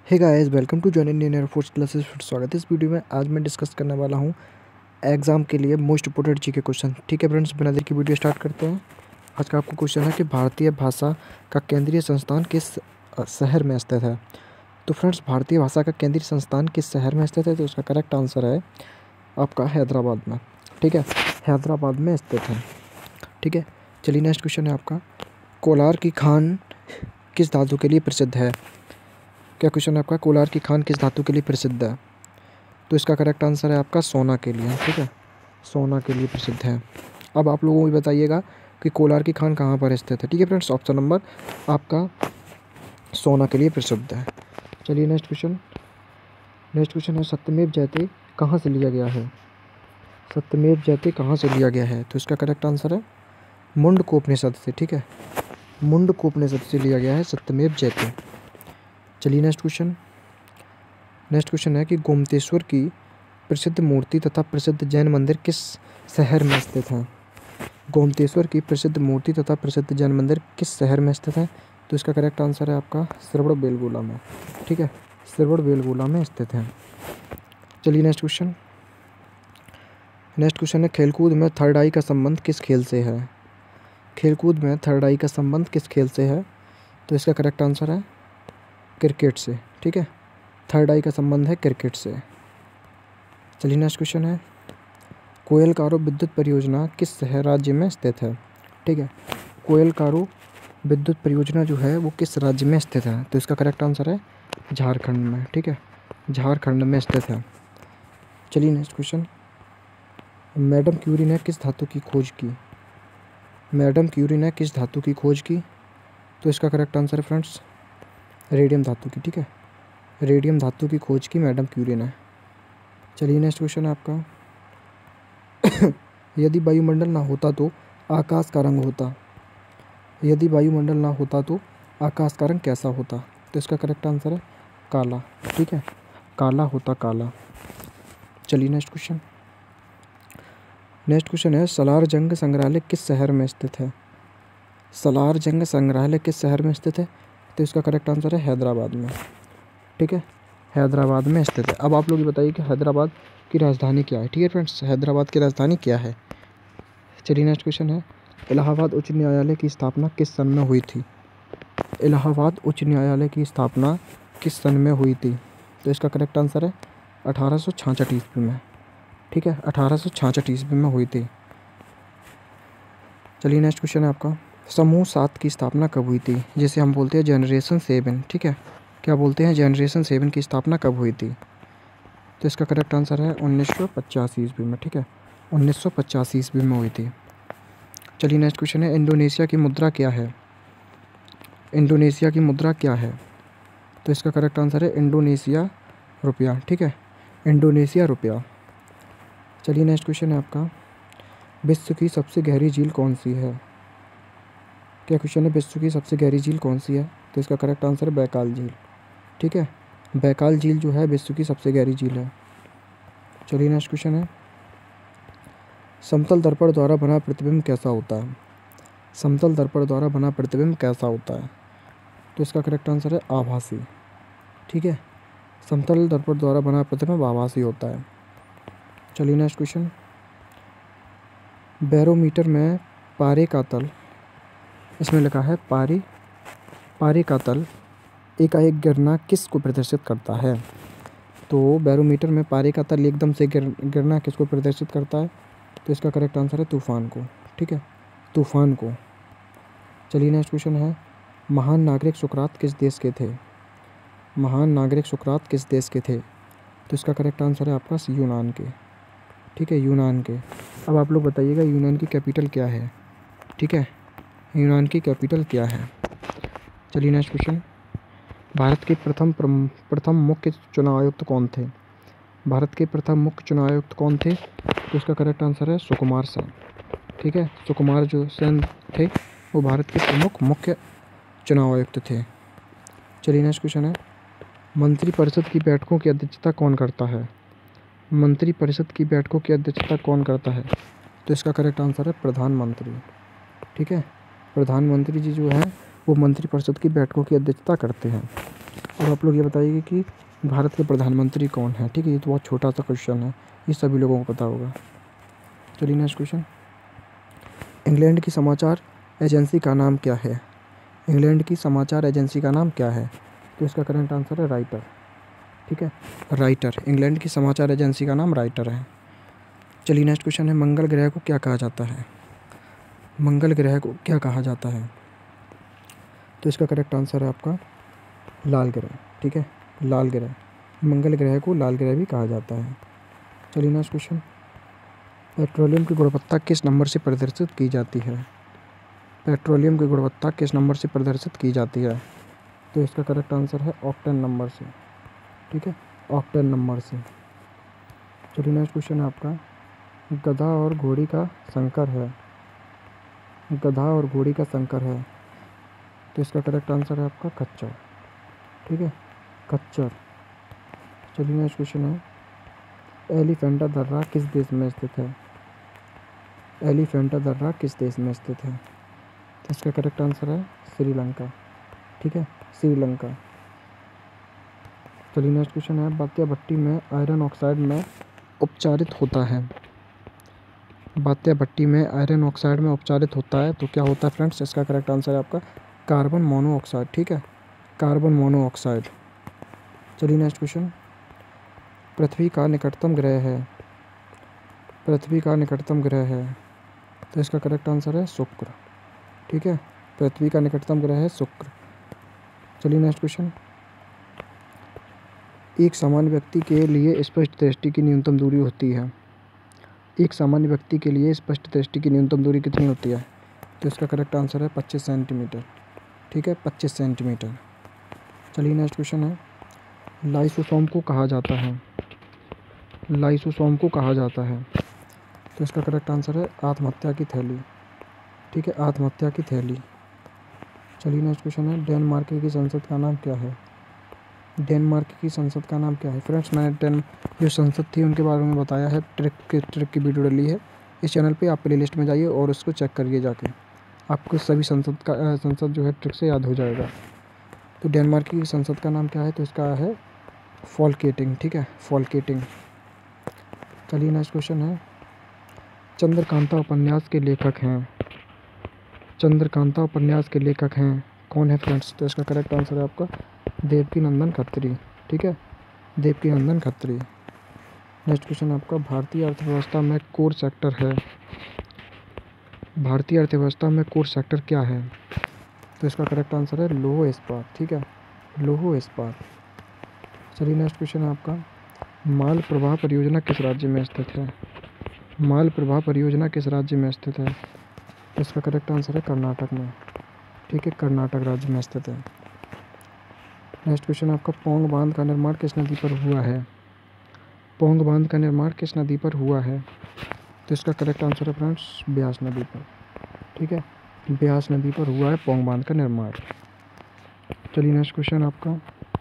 Hey guys, welcome to join Indian air force classes. फिर स्वागत है इस वीडियो में। आज मैं डिस्कस करने वाला हूँ एग्ज़ाम के लिए मोस्ट इंपोर्टेंट जी के क्वेश्चन। ठीक है फ्रेंड्स, बिना देर की वीडियो स्टार्ट करते हैं। आज का आपको क्वेश्चन है कि भारतीय भाषा का केंद्रीय संस्थान किस शहर में स्थित है। तो फ्रेंड्स, भारतीय भाषा का केंद्रीय संस्थान किस शहर में स्थित है, तो उसका करेक्ट आंसर है आपका हैदराबाद में। ठीक है, हैदराबाद में स्थित है। ठीक है, चलिए नेक्स्ट क्वेश्चन है आपका, कोलार की खान किस धातु के लिए प्रसिद्ध है। क्या क्वेश्चन है आपका, कोलार की खान किस धातु के लिए प्रसिद्ध है। तो इसका करेक्ट आंसर है आपका सोना के लिए। ठीक है, सोना के लिए प्रसिद्ध है। अब आप लोगों को बताइएगा कि कोलार की खान कहाँ पर स्थित है। ठीक है फ्रेंड्स, ऑप्शन नंबर आपका सोना के लिए प्रसिद्ध है। चलिए नेक्स्ट क्वेश्चन है, सत्यमेव जयते कहाँ से लिया गया है। सत्यमेव जयते कहाँ से लिया गया है, तो इसका करेक्ट आंसर है मुंडकोपनिषद से। ठीक है, मुंडकोपनिषद से लिया गया है सत्यमेव जयते। चलिए नेक्स्ट क्वेश्चन है कि गोमतेश्वर की प्रसिद्ध मूर्ति तथा प्रसिद्ध जैन मंदिर किस शहर में स्थित है। गोमतेश्वर की प्रसिद्ध मूर्ति तथा प्रसिद्ध जैन मंदिर किस शहर में स्थित है, तो इसका करेक्ट आंसर है आपका श्रवणबेलगोला में। ठीक है, श्रवणबेलगोला में स्थित है। चलिए नेक्स्ट क्वेश्चन है, खेलकूद में थर्ड आई का संबंध किस खेल से है। खेलकूद में थर्ड आई का संबंध किस खेल से है, तो इसका करेक्ट आंसर है क्रिकेट से। ठीक है, थर्ड आई का संबंध है क्रिकेट से। चलिए नेक्स्ट क्वेश्चन है, कोयलकारो विद्युत परियोजना किस शहर राज्य में स्थित है। ठीक है, कोयलकारो विद्युत परियोजना जो है वो किस राज्य में स्थित है, तो इसका करेक्ट आंसर है झारखंड में। ठीक है, झारखंड में स्थित है। चलिए नेक्स्ट क्वेश्चन, मैडम क्यूरी ने किस धातु की खोज की। मैडम क्यूरी ने किस धातु की खोज की, तो इसका करेक्ट आंसर है फ्रेंड्स रेडियम धातु की। ठीक है, रेडियम धातु की खोज की मैडम क्यूरी ने। चलिए नेक्स्ट क्वेश्चन है आपका, यदि वायुमंडल ना होता तो आकाश का रंग होता। यदि वायुमंडल ना होता तो आकाश का रंग कैसा होता, तो इसका करेक्ट आंसर है काला। ठीक है, काला होता, काला। चलिए नेक्स्ट क्वेश्चन है, सलार जंग संग्रहालय किस शहर में स्थित है। सलार जंग संग्रहालय किस शहर में स्थित है, तो इसका करेक्ट आंसर है हैदराबाद में। ठीक है, हैदराबाद में स्थित है। अब आप लोग ये बताइए कि हैदराबाद की राजधानी क्या है। ठीक है फ्रेंड्स, हैदराबाद की राजधानी क्या है। चलिए नेक्स्ट क्वेश्चन है, इलाहाबाद उच्च न्यायालय की स्थापना किस सन में हुई थी। इलाहाबाद उच्च न्यायालय की स्थापना किस सन में हुई थी, तो इसका करेक्ट आंसर है 1866 ईस्वी में। ठीक है, 1866 ईस्वी में हुई थी। चलिए नेक्स्ट क्वेश्चन है आपका, समूह 7 की स्थापना कब हुई थी, जिसे हम बोलते हैं जनरेशन 7। ठीक है, क्या बोलते हैं, जनरेशन 7 की स्थापना कब हुई थी, तो इसका करेक्ट आंसर है 1985 ईस्वी में। ठीक है, 1985 ईस्वी में हुई थी। चलिए नेक्स्ट क्वेश्चन है, इंडोनेशिया की मुद्रा क्या है। इंडोनेशिया की मुद्रा क्या है, तो इसका करेक्ट आंसर है इंडोनेशिया रुपया। ठीक है, इंडोनेशिया रुपया। चलिए नेक्स्ट क्वेश्चन है आपका, विश्व की सबसे गहरी झील कौन सी है। क्या क्वेश्चन है, विश्व की सबसे गहरी झील कौन सी है, तो इसका करेक्ट आंसर है बैकाल झील। ठीक है, बैकाल झील जो है विश्व की सबसे गहरी झील है। चलिए नेक्स्ट क्वेश्चन है, समतल दर्पण द्वारा बना प्रतिबिंब कैसा होता है। समतल दर्पण द्वारा बना प्रतिबिंब कैसा होता है, तो इसका करेक्ट आंसर है आभासी। ठीक है, समतल दर्पण द्वारा बना प्रतिबिंब आभासी होता है। चलिए नेक्स्ट क्वेश्चन, बैरोमीटर में पारे का तल, इसमें लिखा है पारे का तल एकाएक गिरना किस को प्रदर्शित करता है। तो बैरोमीटर में पारे का तल एकदम से गिरना किसको प्रदर्शित करता है, तो इसका करेक्ट आंसर है तूफान को। ठीक है, तूफान को। चलिए नेक्स्ट क्वेश्चन है, महान नागरिक सुकरात किस देश के थे। महान नागरिक सुकरात किस देश के थे, तो इसका करेक्ट आंसर है आपका यूनान के। ठीक है, यूनान के। अब आप लोग बताइएगा यूनान की कैपिटल क्या है। ठीक है, यूनान की कैपिटल क्या है। चलिए नेक्स्ट क्वेश्चन, भारत के प्रथम मुख्य चुनाव आयुक्त कौन थे। भारत के प्रथम मुख्य चुनाव आयुक्त कौन थे, तो इसका करेक्ट आंसर है सुकुमार सेन। ठीक है, सुकुमार जो सेन थे वो भारत के प्रमुख मुख्य चुनाव आयुक्त थे। चलिए नेक्स्ट क्वेश्चन है, मंत्रिपरिषद की बैठकों की अध्यक्षता कौन करता है। मंत्रिपरिषद की बैठकों की अध्यक्षता कौन करता है, तो इसका करेक्ट आंसर है प्रधानमंत्री। ठीक है, प्रधानमंत्री जी जो है वो मंत्रिपरिषद की बैठकों की अध्यक्षता करते हैं। अब आप लोग ये बताइए कि भारत के प्रधानमंत्री कौन है। ठीक है, ये तो बहुत छोटा सा क्वेश्चन है, ये सभी लोगों को पता होगा। चलिए नेक्स्ट क्वेश्चन, इंग्लैंड की समाचार एजेंसी का नाम क्या है। इंग्लैंड की समाचार एजेंसी का नाम क्या है। तो इसका करेक्ट आंसर है राइटर। ठीक है, राइटर। इंग्लैंड की समाचार एजेंसी का नाम राइटर है। चलिए नेक्स्ट क्वेश्चन है, मंगल ग्रह को क्या कहा जाता है। मंगल ग्रह को क्या कहा जाता है। तो इसका करेक्ट आंसर है आपका लाल ग्रह। ठीक है, लाल ग्रह। मंगल ग्रह को लाल ग्रह भी कहा जाता है। चलिए नेक्स्ट क्वेश्चन, पेट्रोलियम की गुणवत्ता किस नंबर से प्रदर्शित की जाती है। पेट्रोलियम की गुणवत्ता किस नंबर से प्रदर्शित की जाती है। तो इसका करेक्ट आंसर है ऑक्टेन नंबर से। ठीक है, ऑक्टेन नंबर से। चलिए नेक्स्ट क्वेश्चन है आपका, गधा और घोड़ी का संकर है। गधा और घोड़ी का संकर है। तो इसका करेक्ट आंसर है आपका खच्चर। ठीक है, खच्चर। चलिए नेक्स्ट क्वेश्चन है, एलिफेंटा दर्रा किस देश में स्थित है। एलिफेंटा दर्रा किस देश में स्थित है। तो इसका करेक्ट आंसर है श्रीलंका। ठीक है, श्रीलंका। चलिए नेक्स्ट क्वेश्चन है, बात्या भट्टी में आयरन ऑक्साइड में उपचारित होता है। बात्या भट्टी में आयरन ऑक्साइड में उपचारित होता है तो क्या होता है फ्रेंड्स। इसका करेक्ट आंसर है आपका कार्बन मोनोऑक्साइड। ठीक है, कार्बन मोनोऑक्साइड। चलिए नेक्स्ट क्वेश्चन, पृथ्वी का निकटतम ग्रह है। पृथ्वी का निकटतम ग्रह है। तो इसका करेक्ट आंसर है शुक्र। ठीक है, पृथ्वी का निकटतम ग्रह है शुक्र। चलिए नेक्स्ट क्वेश्चन, एक सामान्य व्यक्ति के लिए स्पष्ट दृष्टि की न्यूनतम दूरी होती है। एक सामान्य व्यक्ति के लिए स्पष्ट दृष्टि की न्यूनतम दूरी कितनी होती है। तो इसका करेक्ट आंसर है 25 सेंटीमीटर। ठीक है, 25 सेंटीमीटर। चलिए नेक्स्ट क्वेश्चन है, लाइसोसोम को कहा जाता है। लाइसोसोम को कहा जाता है। तो इसका करेक्ट आंसर है आत्महत्या की थैली। ठीक है, आत्महत्या की थैली। चलिए नेक्स्ट क्वेश्चन है, डेनमार्क की संसद का नाम क्या है। डेनमार्क की संसद का नाम क्या है। फ्रेंड्स, मैंने जो संसद थी उनके बारे में बताया है, ट्रिक की वीडियो डली है इस चैनल पे। आप प्लेलिस्ट में जाइए और उसको चेक करिए जाके, आपको सभी संसद जो है ट्रिक से याद हो जाएगा। तो डेनमार्क की संसद का नाम क्या है। तो इसका है फॉल्केटिंग। ठीक है, फॉल्केटिंग। चलिए नेक्स्ट क्वेश्चन है, चंद्रकांता उपन्यास के लेखक हैं। चंद्रकांता उपन्यास के लेखक हैं कौन है फ्रेंड्स। तो इसका करेक्ट आंसर है आपका देवकीनंदन खत्री। ठीक है, देवकीनंदन खत्री। नेक्स्ट क्वेश्चन आपका, भारतीय अर्थव्यवस्था में कोर सेक्टर है। भारतीय अर्थव्यवस्था में कोर सेक्टर क्या है। तो इसका करेक्ट आंसर है लौह इस्पात। ठीक है, लौह इस्पात। चलिए नेक्स्ट क्वेश्चन है आपका, माल प्रवाह परियोजना किस राज्य में स्थित है। माल प्रवाह परियोजना किस राज्य में स्थित है। तो इसका करेक्ट आंसर है कर्नाटक में। ठीक है, कर्नाटक राज्य में स्थित है। नेक्स्ट क्वेश्चन आपका, पौंग बांध का निर्माण किस नदी पर हुआ है। पौंग बांध का निर्माण किस नदी पर हुआ है। तो इसका करेक्ट आंसर है फ्रेंड्स ब्यास नदी पर। ठीक है, ब्यास नदी पर हुआ है पौंग बांध का निर्माण। चलिए नेक्स्ट क्वेश्चन आपका,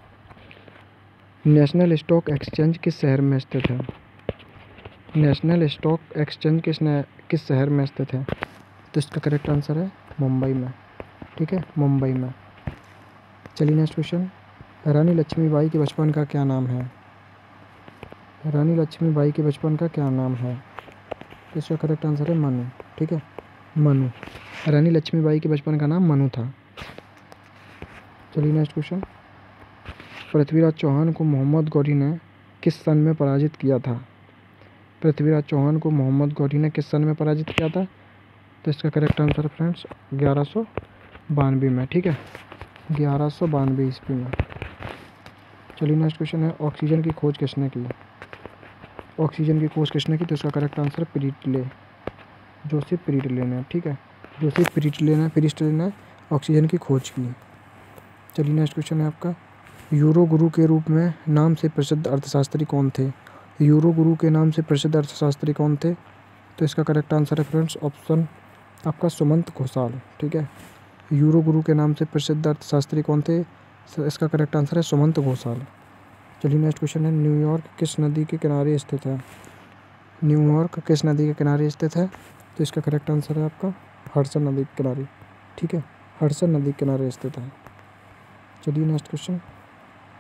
नेशनल स्टॉक एक्सचेंज किस शहर में स्थित है। नेशनल स्टॉक एक्सचेंज किस शहर में स्थित है। तो इसका करेक्ट आंसर है मुंबई में। ठीक है, मुंबई में। चलिए नेक्स्ट क्वेश्चन, रानी लक्ष्मीबाई के बचपन का क्या नाम है। रानी लक्ष्मीबाई के बचपन का क्या नाम है। तो इसका करेक्ट आंसर है मनु। ठीक है, मनु। रानी लक्ष्मीबाई के बचपन का नाम मनु था। चलिए नेक्स्ट क्वेश्चन, पृथ्वीराज चौहान को मोहम्मद गौरी ने किस सन में पराजित किया था। पृथ्वीराज चौहान को मोहम्मद गौरी ने किस सन में पराजित किया था। तो इसका करेक्ट आंसर है फ्रेंड्स 1192 में। ठीक है, 1192 ईस्वी में। चलिए नेक्स्ट क्वेश्चन है, ऑक्सीजन की खोज किसने की। ऑक्सीजन की खोज किसने की। तो इसका करेक्ट आंसर है प्रीटले, जोसेफ प्रीटले ने। ठीक है, जोसेफ प्रीटले ने ऑक्सीजन की खोज की। चलिए नेक्स्ट क्वेश्चन है आपका, यूरो गुरु के रूप में नाम से प्रसिद्ध अर्थशास्त्री कौन थे। यूरो गुरु के नाम से प्रसिद्ध अर्थशास्त्री कौन थे। तो इसका करेक्ट आंसर है फ्रेंड्स ऑप्शन आपका सुमंत घोषाल। ठीक है, यूरो गुरु के नाम से प्रसिद्ध अर्थशास्त्री कौन थे। इसका करेक्ट आंसर है सुमंत घोषाल। चलिए नेक्स्ट क्वेश्चन है, न्यूयॉर्क किस नदी के किनारे स्थित है। न्यूयॉर्क किस नदी के किनारे स्थित है। तो इसका करेक्ट आंसर है आपका हडसन नदी के किनारे। ठीक है, हडसन नदी के किनारे स्थित है। चलिए नेक्स्ट क्वेश्चन,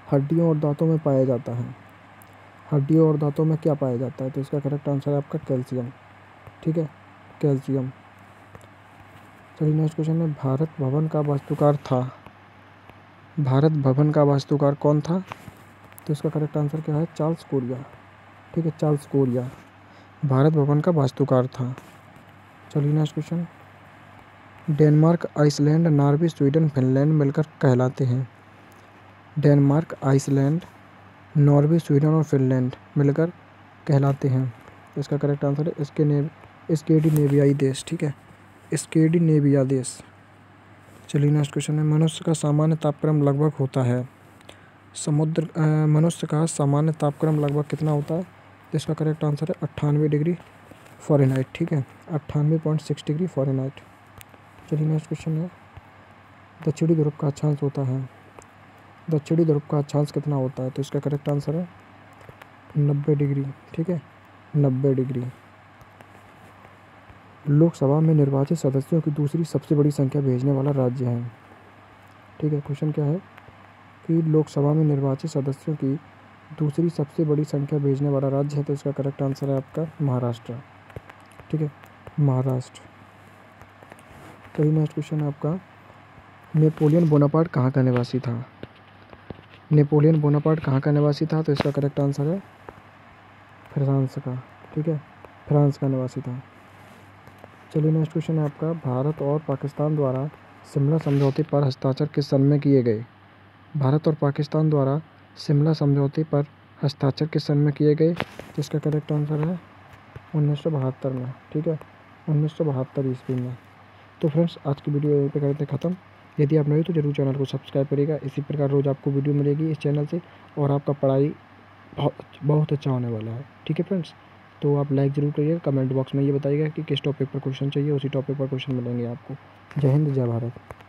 हड्डियों और दांतों में पाया जाता है? हड्डियों और दांतों में क्या पाया जाता है? तो इसका करेक्ट आंसर है आपका कैल्शियम। ठीक है, कैल्शियम। चलिए नेक्स्ट क्वेश्चन है, भारत भवन का वास्तुकार था? भारत भवन का वास्तुकार कौन था? तो इसका करेक्ट आंसर क्या है? चार्ल्स कोरिया। ठीक है, चार्ल्स कोरिया भारत भवन का वास्तुकार था। चलिए next question, Denmark, Iceland, Norway, Sweden, Finland मिलकर कहलाते हैं? डेनमार्क, आइसलैंड, नॉर्वे, स्वीडन और फिनलैंड मिलकर कहलाते हैं। इसका करेक्ट आंसर है स्कैंडिनेवियाई देश। ठीक है, स्कैंडिनेविया देश। चलिए नेक्स्ट क्वेश्चन है, मनुष्य का सामान्य तापक्रम लगभग होता है? मनुष्य का सामान्य तापक्रम लगभग कितना होता है? तो इसका करेक्ट आंसर है 98 डिग्री फ़ारेनहाइट। ठीक है, 98.6 डिग्री फ़ारेनहाइट। चलिए नेक्स्ट क्वेश्चन है, दक्षिणी ध्रुव का अक्षांश होता है? दक्षिणी ध्रुव का अक्षांश कितना होता है? तो इसका करेक्ट आंसर है 90 डिग्री। ठीक है, 90 डिग्री। लोकसभा में निर्वाचित सदस्यों की दूसरी सबसे बड़ी संख्या भेजने वाला राज्य है? ठीक है, क्वेश्चन क्या है कि लोकसभा में निर्वाचित सदस्यों की दूसरी सबसे बड़ी संख्या भेजने वाला राज्य है? तो इसका करेक्ट आंसर है आपका महाराष्ट्र। ठीक है, महाराष्ट्र। चलिए नेक्स्ट क्वेश्चन है आपका, नेपोलियन बोनापार्ट कहाँ का निवासी था? नेपोलियन बोनापार्ट कहाँ का निवासी था? तो इसका करेक्ट आंसर है फ्रांस का। ठीक है, फ्रांस का निवासी था। चलिए नेक्स्ट क्वेश्चन है आपका, भारत और पाकिस्तान द्वारा शिमला समझौते पर हस्ताक्षर किस सन में किए गए? भारत और पाकिस्तान द्वारा शिमला समझौते पर हस्ताक्षर किस सन में किए गए? तो इसका करेक्ट आंसर है 1972 में। ठीक है, 1972 ईस्वी में। तो फ्रेंड्स, आज की वीडियो यहीं पे करते हैं ख़त्म। यदि आप नए तो जरूर चैनल को सब्सक्राइब करिएगा। इसी प्रकार रोज़ आपको वीडियो मिलेगी इस चैनल से, और आपका पढ़ाई बहुत अच्छा होने वाला है। ठीक है फ्रेंड्स, तो आप लाइक ज़रूर करिएगा। कमेंट बॉक्स में ये बताइएगा कि किस टॉपिक पर क्वेश्चन चाहिए, उसी टॉपिक पर क्वेश्चन मिलेंगे आपको। जय हिंद, जय भारत।